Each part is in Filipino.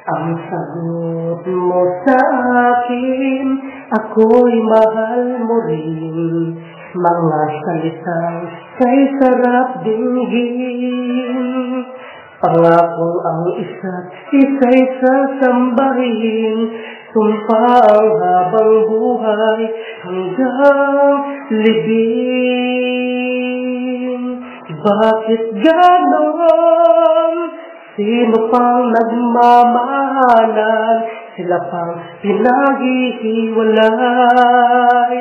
Ang sagot mo sa akin, ako'y mahal mo rin. Mga salitang kay sarap dinggin. Pangakong ang isa't isa'y sasambahin. Sumpa ang habang buhay hanggang libing. Bakit ganon? Sino pang nagmamahalan? Sila pang pinaghihiwalay.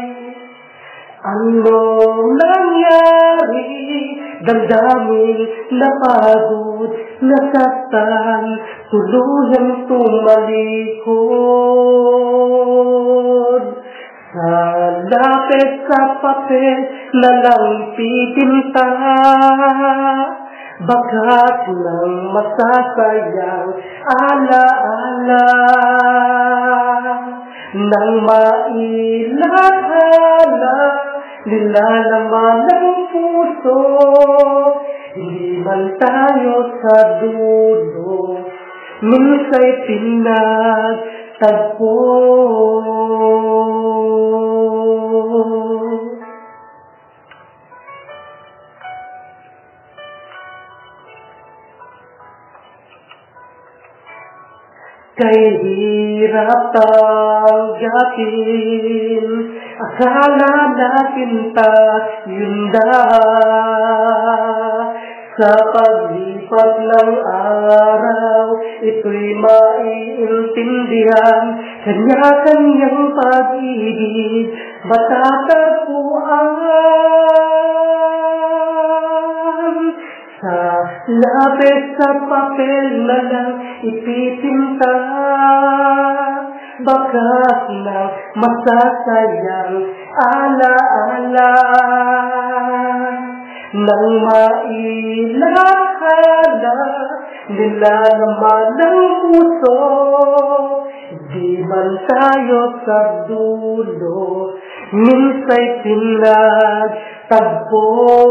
Anong nangyari? Damdamin, napagod, nasaktan, tuluyang tumalikod. Sa lapis sa papel na lang pipinta, bagat ng masasayang alaala. Nang mailathala, nilalaman ng puso, hindi man tayo sa dulo, minsa'y pinagtagpo. Kay hirap tanggapin, akala natin yun na. Sa paglipat ng araw, ito'y maiintindihan. Kanya-kanyang pag-ibig, matatagpuan. Sa lapis sa papel na lang ipipinta, bakas ng masasayang alaala. Nang mailathala, nilalaman ng puso, di man tayo sa dulo, minsa'y pinagtagpo.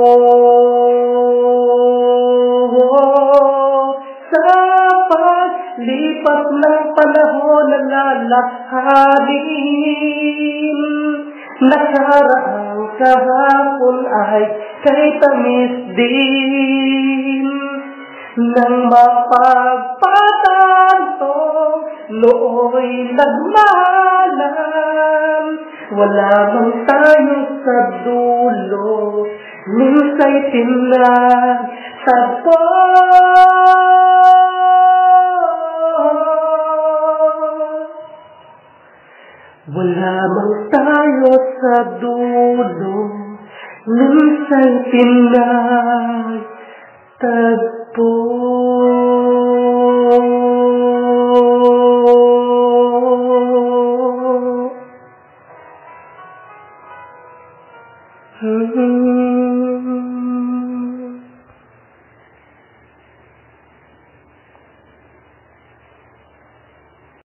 Sa paglipas ng panahon na lalahanin, nakaraang kahapon ay kay tamis din. Nang mapagpatanto, nooy nagmahalan, wala man tayo sa dulo, minsa'y pinagtagpo. Wala man tayo sa dulo, minsa'y pinagtagpo.